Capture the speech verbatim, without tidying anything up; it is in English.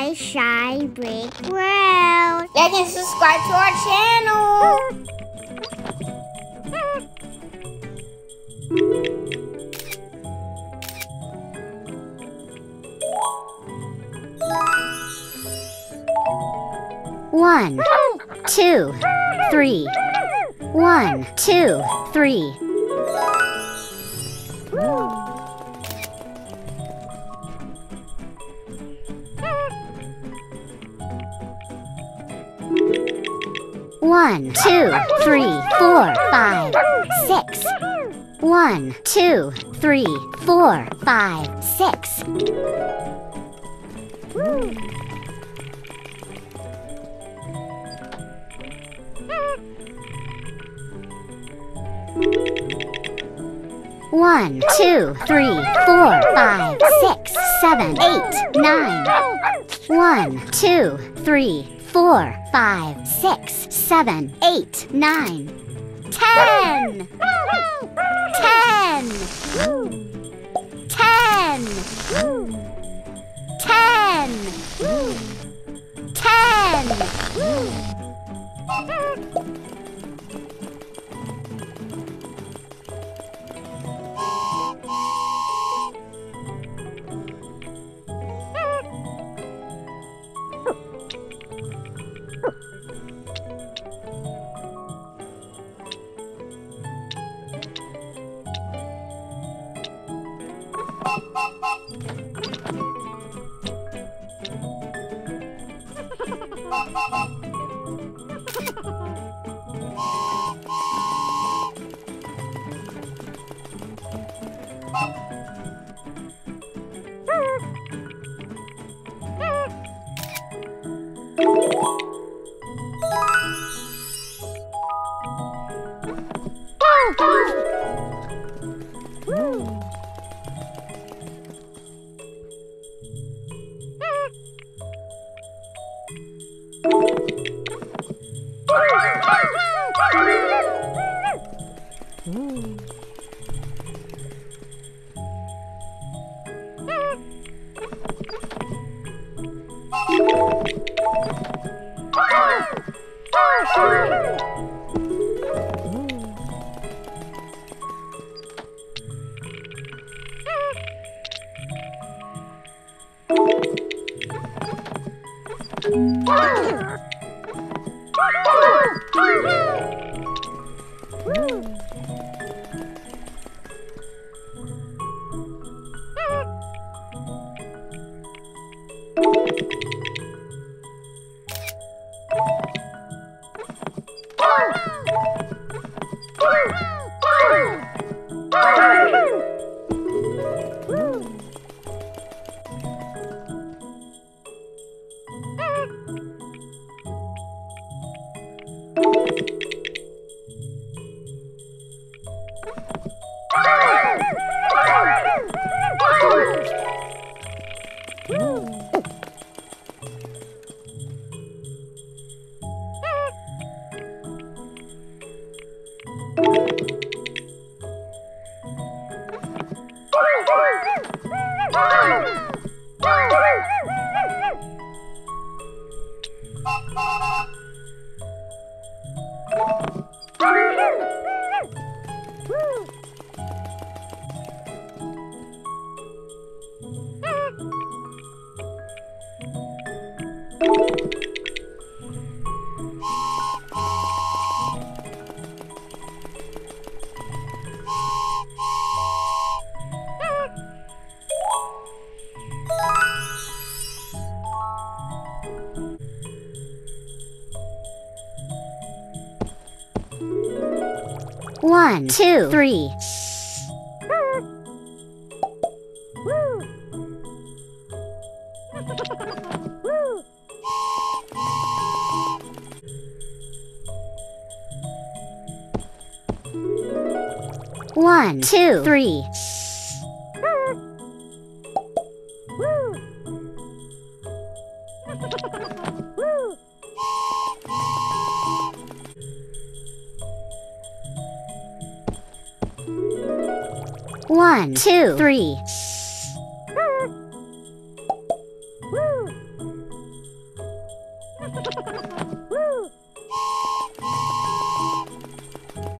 Shy Shy Brick World. Like and subscribe to our channel. One, two, three. One, two, three. One, two, three, four, five, six. One, two, three, four, five, six. One, two, three, four, five, six, seven, eight, nine. One, two, three, four, five, six, seven, eight, nine. Ten! Ten! Ten! Ten! Ten! One, two, three. One, two, three. One, two, three.